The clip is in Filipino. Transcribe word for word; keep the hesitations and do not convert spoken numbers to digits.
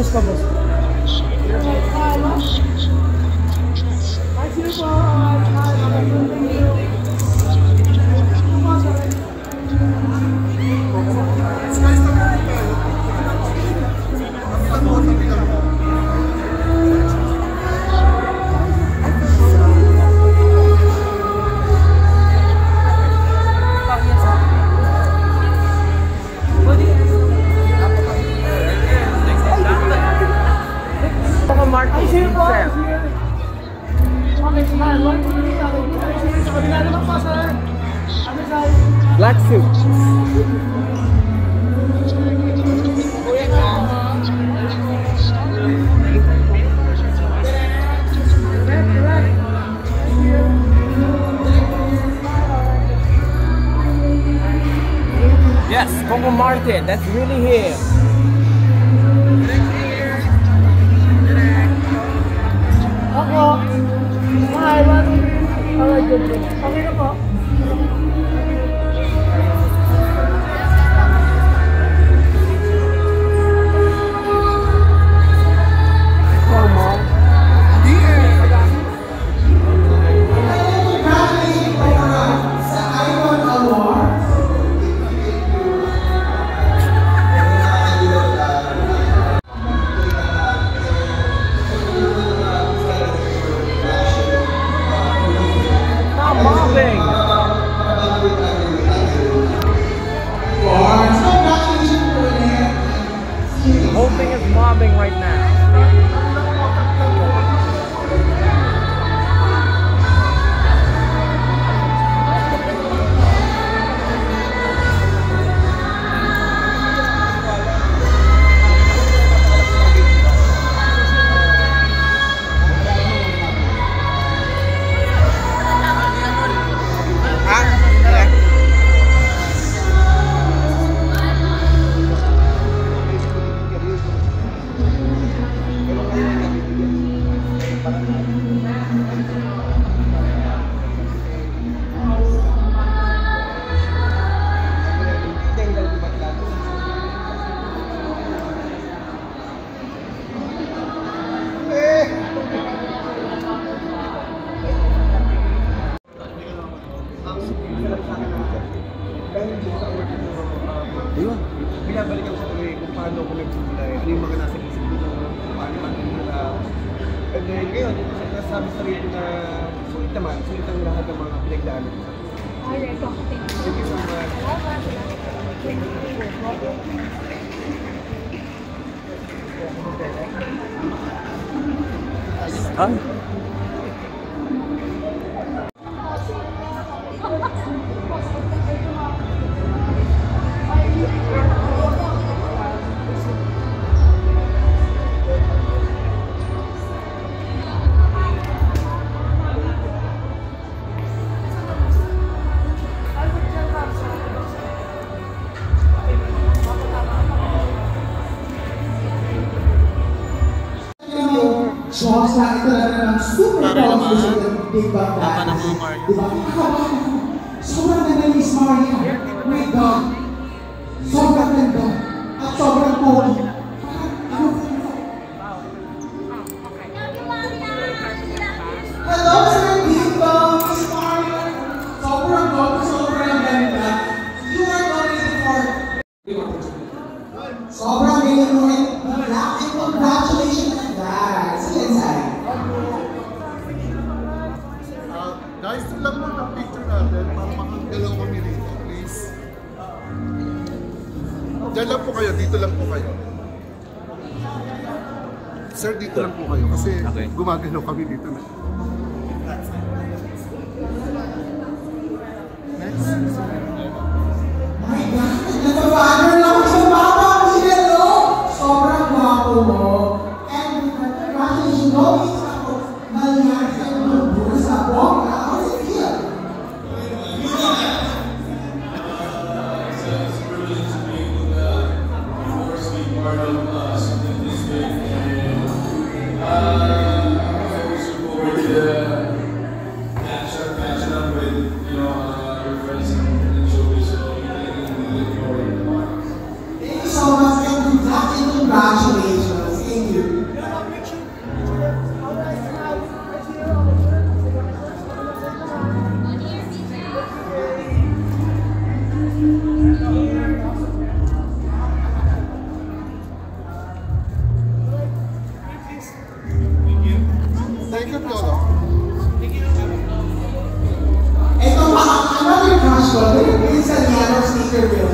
Boss pa, boss. Black suit. Yes, Coco Martin. That's really him. Ako. Hi, one. Alright, good. Okay na po. Mobbing right now. Ayun, binabalikan sa tuloy kung paano ko nagsimula, ano yung mga nasa isip ko, kung paano man nila. And then ngayon, nasabi sa rin na sulit naman, sulit ang lahat ng mga pinagdaanan. Alright, okay. Thank you so much. Ah? So, sa ito na naman, super powerful sa Big Bang Dance. Diba? Sobrang ganda ni Maria. My God. Sobrang ganda. At sobrang pogi. Hello, Sir Big Bang, Miss Maria. Sobrang pogi, sobrang ganda. You are nominated for... Sobrang ganda mo rin. And congratulations on that. Uh, guys, lang mo ng picture natin para makagalaw kami rito, please. Diyan lang po kayo, dito lang po kayo. Sir, dito lang po kayo kasi okay. Gumagalaw kami dito na. Next. My God, nagpa-father lang ako sa mama ko sila, no? Sobrang gwapo mo. And congratulations, no? Ako, malyari sa mga sa bongga. How does it feel? It's a privilege to be able to, of course, be part of uh, something this big. And uh, I was looking forward to Mister Will.